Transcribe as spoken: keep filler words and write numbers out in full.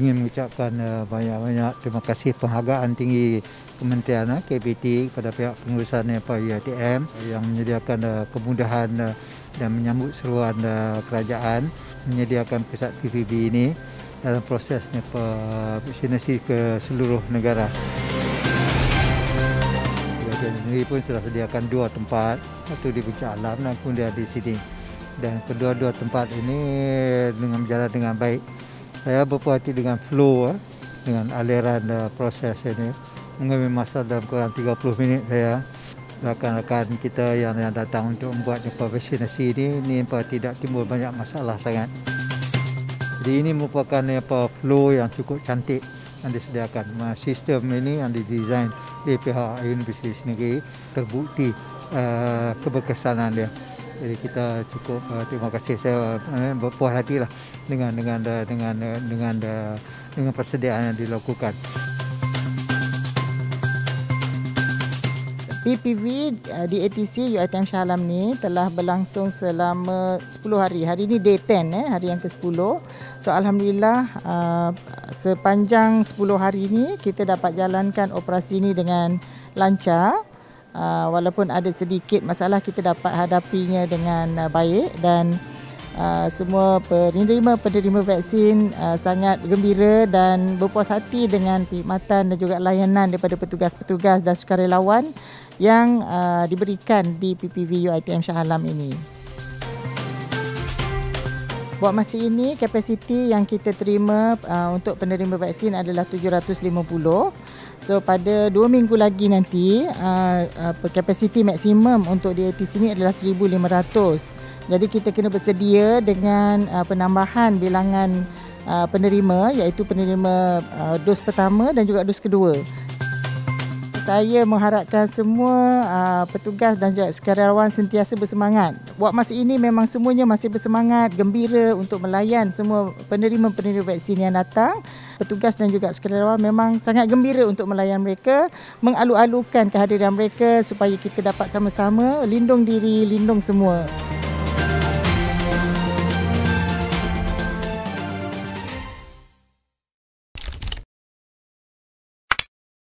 ingin mengucapkan uh, banyak-banyak terima kasih penghargaan tinggi Kementerian uh, K B T kepada pihak pengurusan uh, U I T M yang menyediakan uh, kemudahan uh, dan menyambut seruan uh, kerajaan menyediakan pusat P P V ini dalam prosesnya vaksinasi ke seluruh negara. Kerajaan sendiri pun sudah sediakan dua tempat, satu di Puncak Alam dan kemudian di sini. Dan kedua-dua tempat ini dengan berjalan dengan baik. Saya berpuas hati dengan flow, dengan aliran proses ini. Mengambil masa dalam kurang tiga puluh minit saya. Rakan-rakan kita yang, yang datang untuk membuat vaksinasi ini, ini tidak timbul banyak masalah sangat. Jadi ini merupakan apa, flow yang cukup cantik yang disediakan. Sistem ini yang didesain di pihak universiti sendiri terbukti uh, keberkesanan dia. Jadi kita cukup uh, terima kasih, saya uh, berpuas hatilah dengan dengan dengan dengan dengan, dengan persediaan yang dilakukan. P P V di A T C U I T M Shah Alam ni telah berlangsung selama sepuluh hari. Hari ini day sepuluh, eh, hari yang ke sepuluh. So alhamdulillah uh, sepanjang sepuluh hari ini kita dapat jalankan operasi ini dengan lancar. Uh, walaupun ada sedikit masalah, kita dapat hadapinya dengan uh, baik dan uh, semua penerima-penerima vaksin uh, sangat gembira dan berpuas hati dengan perkhidmatan dan juga layanan daripada petugas-petugas dan sukarelawan yang uh, diberikan di P P V U I T M Shah Alam ini. Buat masa ini, kapasiti yang kita terima uh, untuk penerima vaksin adalah tujuh ratus lima puluh. So pada dua minggu lagi nanti, uh, uh, kapasiti maksimum untuk di A T C ini adalah seribu lima ratus. Jadi kita kena bersedia dengan uh, penambahan bilangan uh, penerima, iaitu penerima uh, dos pertama dan juga dos kedua. Saya mengharapkan semua uh, petugas dan juga sukarelawan sentiasa bersemangat. Buat masa ini memang semuanya masih bersemangat, gembira untuk melayan semua penerima-penerima vaksin yang datang. Petugas dan juga sukarelawan memang sangat gembira untuk melayan mereka, mengalu-alukan kehadiran mereka supaya kita dapat sama-sama lindung diri, lindung semua.